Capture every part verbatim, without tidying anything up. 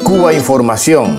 Cuba Información.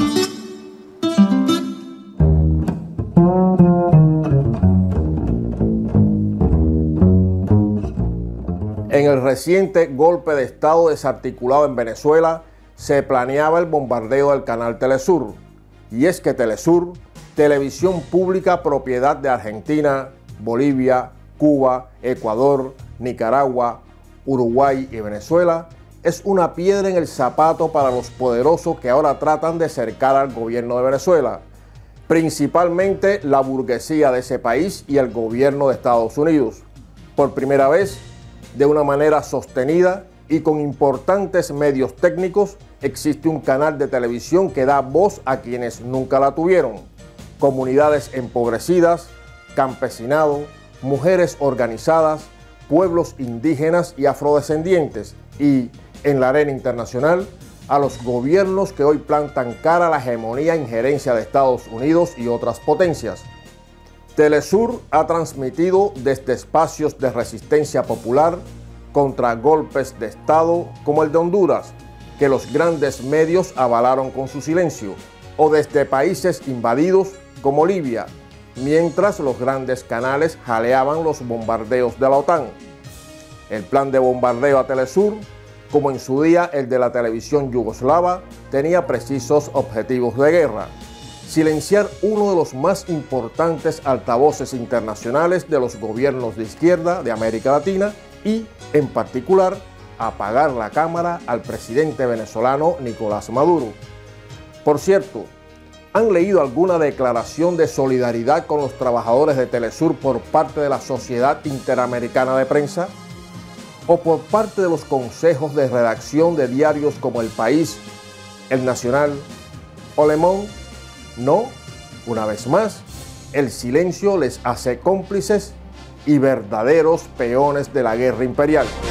En el reciente golpe de Estado desarticulado en Venezuela, se planeaba el bombardeo del canal Telesur. Y es que Telesur, televisión pública propiedad de Argentina, Bolivia, Cuba, Ecuador, Nicaragua, Uruguay y Venezuela, es una piedra en el zapato para los poderosos que ahora tratan de cercar al gobierno de Venezuela, principalmente la burguesía de ese país y el gobierno de Estados Unidos. Por primera vez, de una manera sostenida y con importantes medios técnicos, existe un canal de televisión que da voz a quienes nunca la tuvieron: comunidades empobrecidas, campesinado, mujeres organizadas, pueblos indígenas y afrodescendientes, y, en la arena internacional, a los gobiernos que hoy plantan cara a la hegemonía e injerencia de Estados Unidos y otras potencias. Telesur ha transmitido desde espacios de resistencia popular contra golpes de Estado como el de Honduras, que los grandes medios avalaron con su silencio, o desde países invadidos como Libia, mientras los grandes canales jaleaban los bombardeos de la OTAN. El plan de bombardeo a Telesur, como en su día el de la televisión yugoslava, tenía precisos objetivos de guerra: silenciar uno de los más importantes altavoces internacionales de los gobiernos de izquierda de América Latina y, en particular, apagar la cámara al presidente venezolano Nicolás Maduro. Por cierto, ¿han leído alguna declaración de solidaridad con los trabajadores de Telesur por parte de la Sociedad Interamericana de Prensa? ¿O por parte de los consejos de redacción de diarios como El País, El Nacional o Le Monde? No, una vez más, el silencio les hace cómplices y verdaderos peones de la guerra imperial.